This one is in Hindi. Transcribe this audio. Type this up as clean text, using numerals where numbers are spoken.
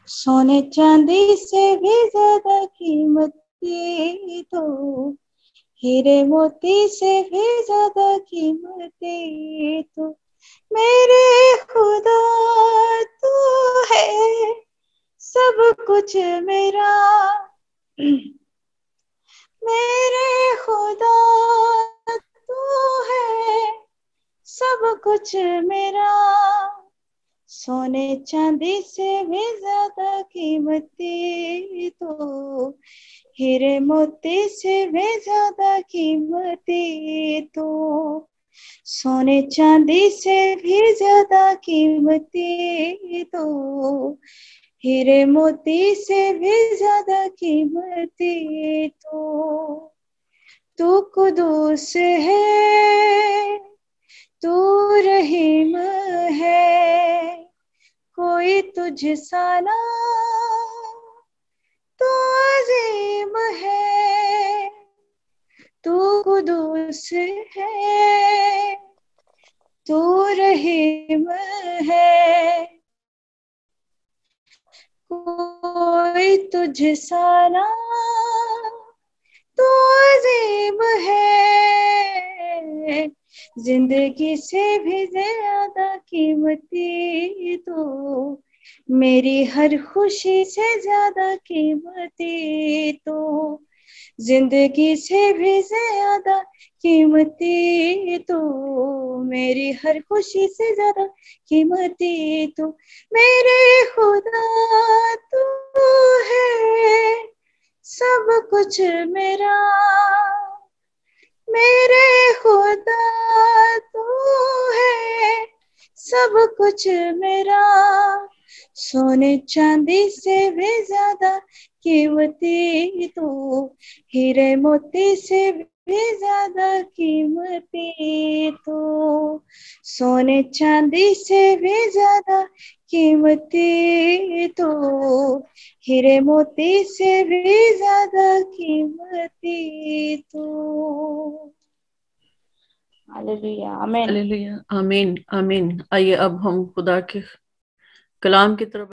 सोने चांदी से भी ज्यादा कीमती तो, हीरे मोती से भी ज्यादा कीमती तो मेरे खुदा तू है, सब कुछ मेरा। मेरे खुदा तू है, सब कुछ मेरा। सोने चांदी से भी ज्यादा कीमती तो, हीरे मोती से भी ज्यादा कीमती तो, सोने चांदी से भी ज्यादा कीमती तो, हीरे मोती से भी ज्यादा कीमती तो। तू कुदूस है, तू रहीम है, कोई तुझ सा ना तू अजीम है। तू कुदूस है, तू रहीम है, कोई तुझ सा ना तू अजीब है। जिंदगी से भी ज्यादा कीमती तो, मेरी हर खुशी से ज्यादा कीमती तो, जिंदगी से भी ज्यादा कीमती तो, मेरी हर खुशी से ज्यादा कीमती तो मेरे खुदा तू है, सब कुछ मेरा। मेरे खुदा तू है, सब कुछ मेरा। सोने चांदी से भी ज्यादा कीमती तो, हीरे मोती से भी ज्यादा कीमती तो, सोने चांदी से भी ज्यादा कीमती तो, हीरे मोती से भी ज्यादा कीमती तो। हालेलुया, आमीन। हालेलुया, आमीन आमीन। आइए अब हम खुदा के कलाम की तरफ